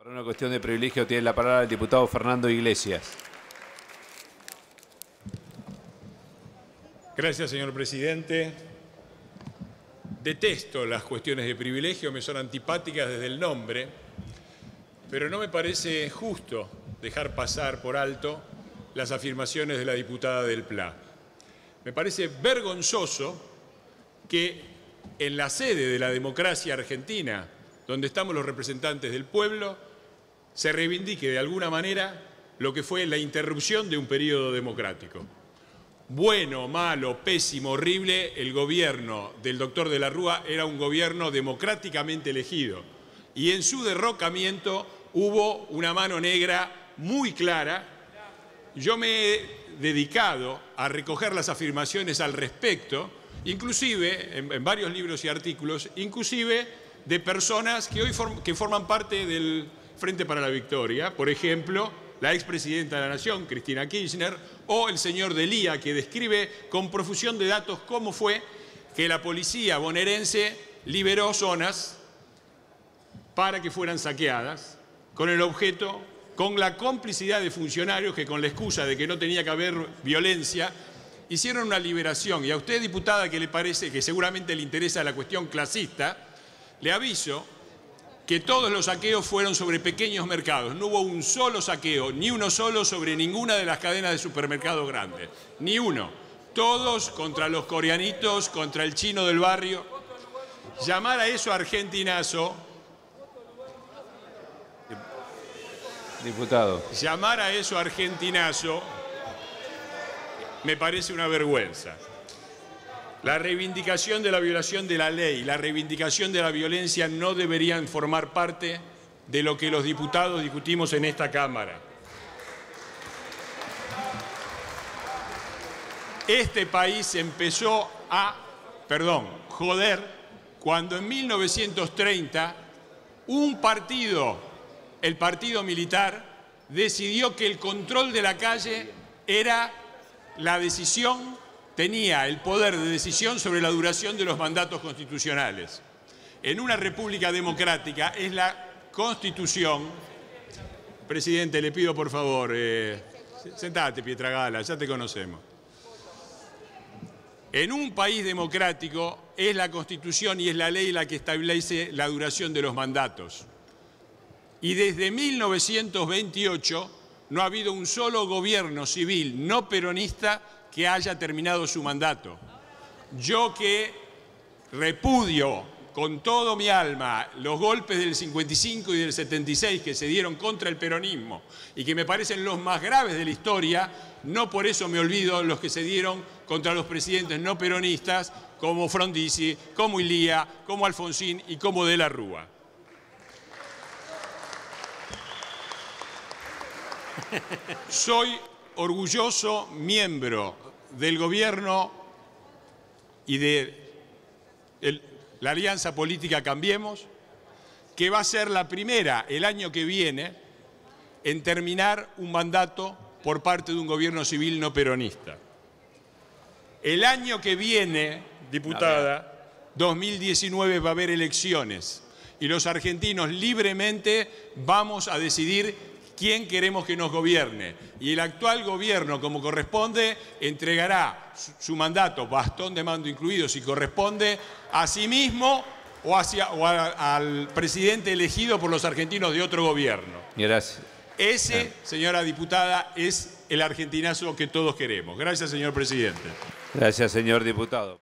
Por una cuestión de privilegio tiene la palabra el diputado Fernando Iglesias. Gracias, señor presidente. Detesto las cuestiones de privilegio, me son antipáticas desde el nombre, pero no me parece justo dejar pasar por alto las afirmaciones de la diputada del PLA. Me parece vergonzoso que en la sede de la democracia argentina, donde estamos los representantes del pueblo, se reivindique de alguna manera lo que fue la interrupción de un periodo democrático. Bueno, malo, pésimo, horrible, el gobierno del doctor de la Rúa era un gobierno democráticamente elegido y en su derrocamiento hubo una mano negra muy clara. Yo me he dedicado a recoger las afirmaciones al respecto, inclusive en varios libros y artículos, inclusive de personas que hoy forman parte del Frente para la Victoria, por ejemplo, la expresidenta de la Nación, Cristina Kirchner, o el señor Delía, que describe con profusión de datos cómo fue que la policía bonaerense liberó zonas para que fueran saqueadas, con el objeto, con la complicidad de funcionarios que con la excusa de que no tenía que haber violencia, hicieron una liberación. Y a usted, diputada, que le parece que seguramente le interesa la cuestión clasista, le aviso que todos los saqueos fueron sobre pequeños mercados. No hubo un solo saqueo, ni uno solo sobre ninguna de las cadenas de supermercados grandes. Ni uno. Todos contra los coreanitos, contra el chino del barrio. Llamar a eso argentinazo... Diputado. Llamar a eso argentinazo me parece una vergüenza. La reivindicación de la violación de la ley, la reivindicación de la violencia no deberían formar parte de lo que los diputados discutimos en esta Cámara. Este país empezó a, joder, cuando en 1930 un partido, el Partido Militar, decidió que el control de la calle era la decisión, tenía el poder de decisión sobre la duración de los mandatos constitucionales. En una república democrática es la Constitución... Presidente, le pido por favor, sentate, Pietragala, ya te conocemos. En un país democrático es la Constitución y es la ley la que establece la duración de los mandatos. Y desde 1928 no ha habido un solo gobierno civil no peronista que haya terminado su mandato. Yo que repudio con todo mi alma los golpes del 55 y del 76 que se dieron contra el peronismo y que me parecen los más graves de la historia, no por eso me olvido los que se dieron contra los presidentes no peronistas como Frondizi, como Ilía, como Alfonsín y como de la Rúa. Soy orgulloso miembro del gobierno y de la alianza política Cambiemos, que va a ser la primera el año que viene en terminar un mandato por parte de un gobierno civil no peronista. El año que viene, diputada, 2019, va a haber elecciones y los argentinos libremente vamos a decidir quién queremos que nos gobierne. Y el actual gobierno, como corresponde, entregará su mandato, bastón de mando incluido, si corresponde, a sí mismo o al presidente elegido por los argentinos de otro gobierno. Gracias. Ese, señora diputada, es el argentinazo que todos queremos. Gracias, señor presidente. Gracias, señor diputado.